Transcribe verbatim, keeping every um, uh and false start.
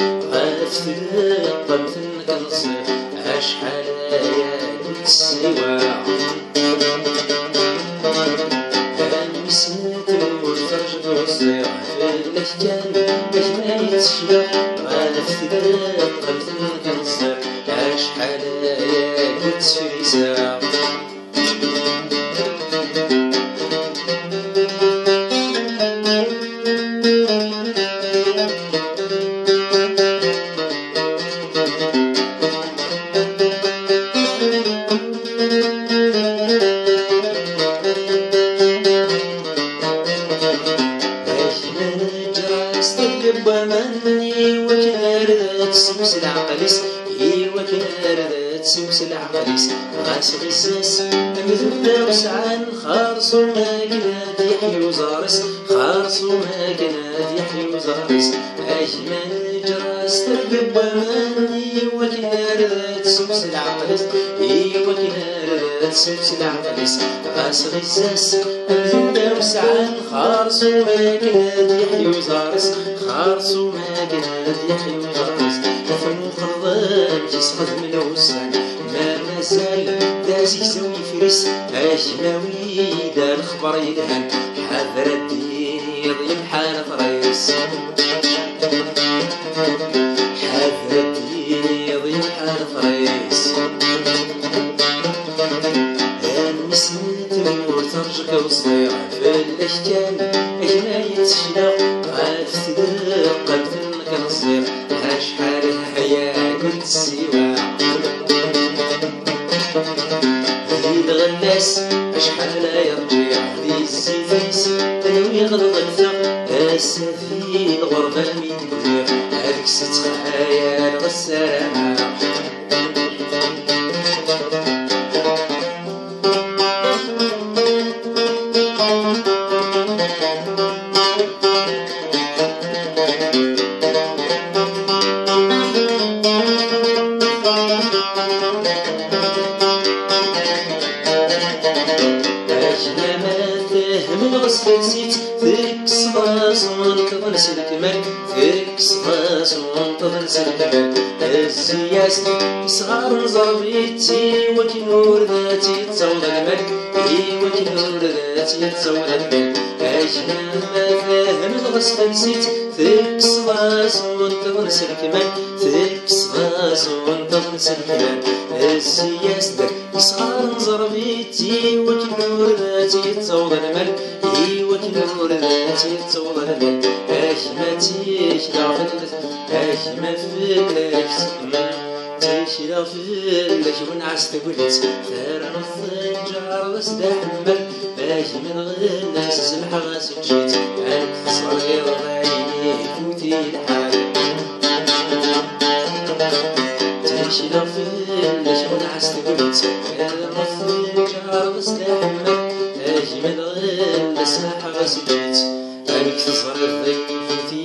غافتك قمتن كنصير أشحال يا كنت السوا نسيت والفرج نوصير فلك كان باش ما يتشبع غافتك قمتن كنصير أشحال يا كنت فريسة ومني وكنردت سوس العقليس هي وكنردت سوس العقليس غاس غزاس مذوبة وسعان خارص وما كناد يحيي وزارس خارص وما كناد يحيي وزارس أجمل جراس ترقب ومني وكنردت سوس العقليس هي وكنردت سوس العقليس غاس غزاس مذوبة وسعان خارص وما كناد يحيي وزارس خارص وما كناد يحيي وزارس فنو قرضان جسقط من الوسان ما مازال داس يسوي فريس أجماوي دار الخبر يلهن حذر الدين يضيب حال طريس حذر الدين يضيب حال طريس نسمت وترجك وصغيرة في الأشكال أجمع يتشلق غاف تدق قلبك كنصير أشحال الحياة كنت سوا زيد غلاس أشحال يرجع ذي السيفيس تنوي غلط الثق السفين غربة من كبير هذيك ست خيال غسالة نسيت فيك صباص وانتظر سلكمك فيك صباص وانتظر سلكمك الزياس صغار زربيتي وكنور ذاتي تصور الملك اي وكنور ذاتي تصور الملك اجمل ما فاهم الغسل نسيت فيك صباص وانتظر سلكمك فيك صباص وانتظر سلكمك الزياس دك صغار زربيتي وكنور ذاتي تصور الملك اي وكنور ذاتي تصور الملك اجمتي شرافت اجمل فيك تيشي فيك ونعس تقولت ثار الفنجار وسدا حمل باجي من غير ناس سمح غاس وجيت عنك صغير عيني فوتي الحال تيشي فيك ونعس تقولت ثار الفنجار وسدا حمل باجي من غير ناس سمح غاس وجيت عنك صغير فوتي